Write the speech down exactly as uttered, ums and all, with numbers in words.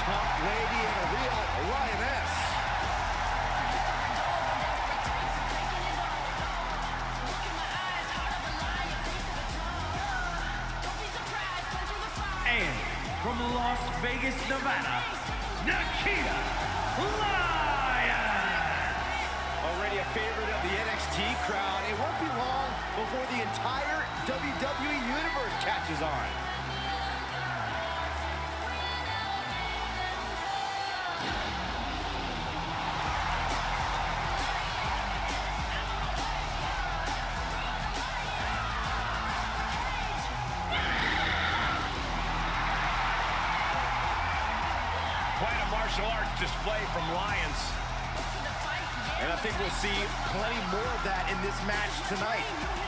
tough lady and a real lioness. And from Las Vegas, Nevada, Nikkita, Lyons! Already a favorite of the N X T crowd, it won't be long before the entire W W E Universe catches on. Quite a martial arts display from Lyons. And I think we'll see plenty more of that in this match tonight.